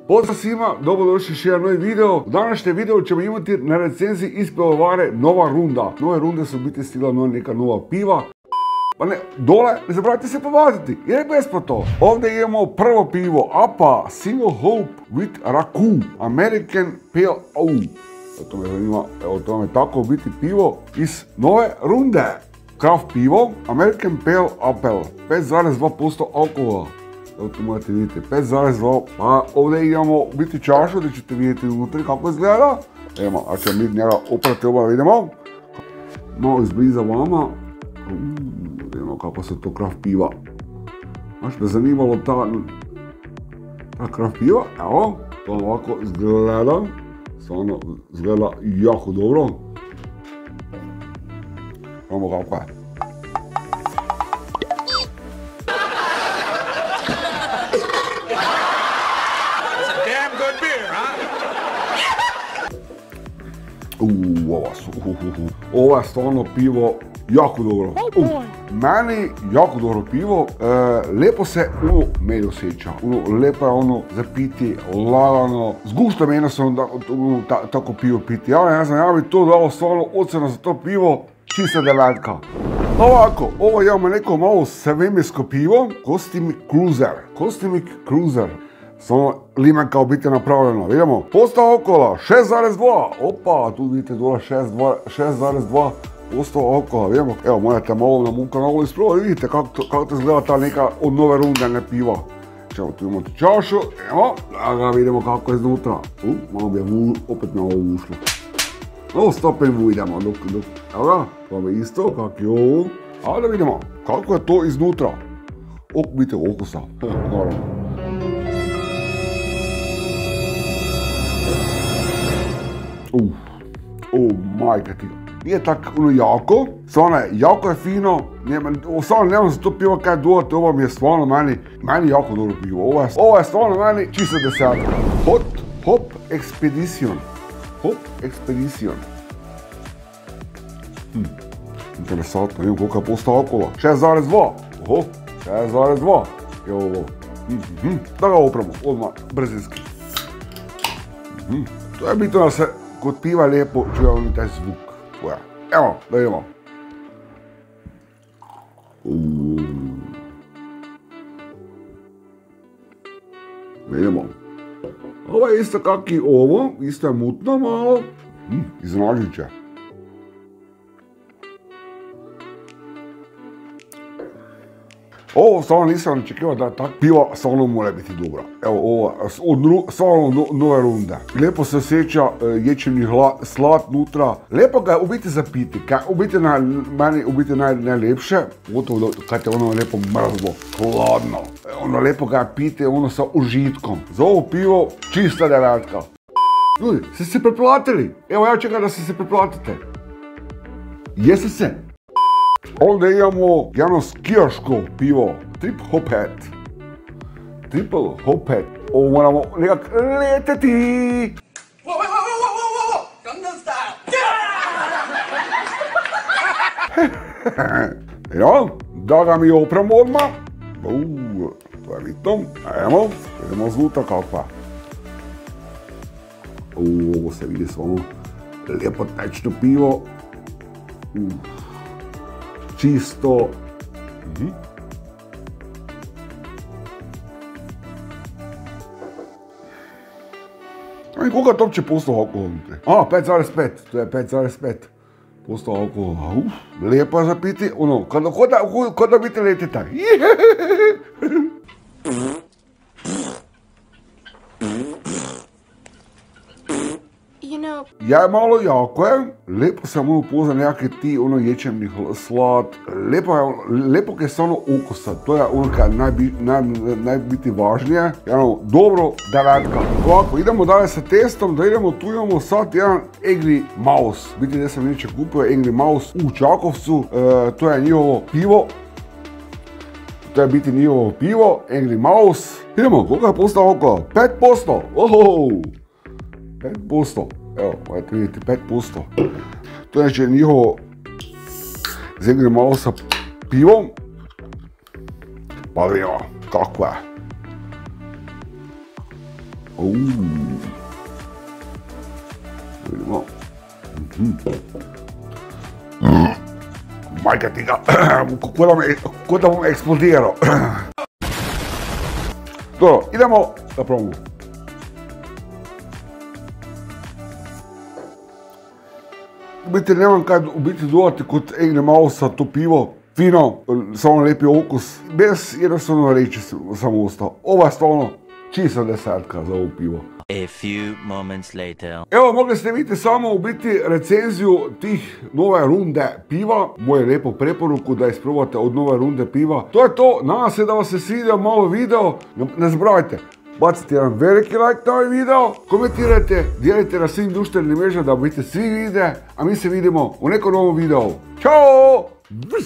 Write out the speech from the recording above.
Pozdrav svima, dobrodošli još jedan novi video. U današnjem videu ćemo imati na recenziji iz pivovare Nova Runda. Nove runde su biti stigla neka nova piva. Pa ne, dole ne zaboravite se povratiti jer je besplatno. Ovdje imamo prvo pivo APA Single Hope with Raku American Pale Ale. To me zanima, evo to me tako biti pivo iz Nove Runde. Craft pivo American Pale Ale 5,2% alkohola. Evo tu morate vidjeti 5,2, pa ovdje imamo biti čašu gdje ćete vidjeti unutra kako izgleda. Evo, a ćemo mi njega oprati oba vidimo. Malo izbliza vama. Vidimo kako se to craft piva. Baš me zanimalo ta craft piva, evo, to ovako izgleda. Stvarno izgleda jako dobro. Imamo kako je. Ovo je stvarno pivo jako dobro. Meni jako dobro pivo. Lepo se meni osjeća. Lepo je za piti, lagano. Zgušta me jednostavno tako pivo piti. Ja ne znam, ja bi to dao stvarno ocena za to pivo. Čista 9. Ovako, ovo imamo neko malo svemirsko pivo. Cosmic Cruiser. Samo limenka u biti napravljeno. Vidimo, posto okolo 6,2. Opa, tu vidite dole 6,2% alkohola. Vidimo, evo morate malo na mom kanalu isprobati. Vidite kako to izgleda ta neka od Nove Runde ne piva. Čemo tu imamo čašu, evo, da vidimo kako je iznutra. Malo bi je opet malo ušlo. Ovo stopenju idemo, evo ga, to je isto kako je ovo. A da vidimo kako je to iznutra. Vidite okusa, naravno. Majka ti. Nije tako jako, stvarno je jako je fino, stvarno nemam za to pivo kaj dodati, ovo mi je stvarno meni jako dobro pivo, ovo je stvarno meni čisto 10. Hop Expedition. Interesantno, vidim koliko je posto alkohola, 6,2. 6,2 je ovo. Da ga opremo, odmah, brzinski. To je bitno da se kod piva lijepo čuje taj zvuk. Evo, da vidimo. Vidimo. Ovo je isto kak i ovo, isto je mutno malo. Iznenađujuće. Ovo stvarno nisam očekivao da tak piva stvarno mora biti dobra. Evo ovo, stvarno Nove Runde. Lijepo se osjeća ječeni slad nutra. Lijepo ga je u biti za piti. Meni u biti najljepše. Gotovo kad je ono lijepo mrzlo, hladno. Ono lijepo ga je piti sa užitkom. Za ovo pivo čista 9. Ljudi, ste se preplatili? Evo ja čekam da se preplatite. Jeste se? Ovdje imamo jedno skijaško pivo, Triple Hophead. Ovo moramo nekak leteti. Evo, da ga mi opremo odmah. To je bitno. Evo, idemo zvuta kakva. Ovo se vidi stvarno lijepo tečno pivo. Čisto. Koliko je to uopće posto alkohola unutra? 5,5. To je 5,5% alkohola. Lijepo je za piti. Kod da biti letita. Ja malo jako je, lepo sam upoznan nekakve ti ječemni slad, lepo je stvarno ukusa, to je kaj najbiti važnije, dobro 9. Ovako, idemo dalje sa testom, da idemo, tu imamo sad jedan Angry Mouse, biti gdje sam neće kupio Angry Mouse u Čakovcu, to je njihovo pivo, Angry Mouse, idemo, koliko je postao oko? 5%, 5%. Evo, možete vidjeti 5%. To je znači njihovo Angry Mouse sa pivom. Pa vidimo kako je. Vidimo. Majka tega, kot da bom eksplodiral. Dobro, idemo na promo. Biti ne vem kaj biti dodati kot Egne Mausa to pivo. Fino, samo lepi okus. Bez jednostavno reči samo ostal. Ova stvarno čisto desetka za ovo pivo. A few moments later. Evo, mogli ste vidjeti samo u biti recenziju tih nove runde piva. Moje lepo preporuku da isprobate od nove runde piva. To je to, nadam se da vas se svidio malo video. Ne zaboravite, bacite jedan veliki like na ovaj video, komentirajte, dijelite na svim društvenim mrežama da biti svi vide, a mi se vidimo u nekom novom videu. Ćao!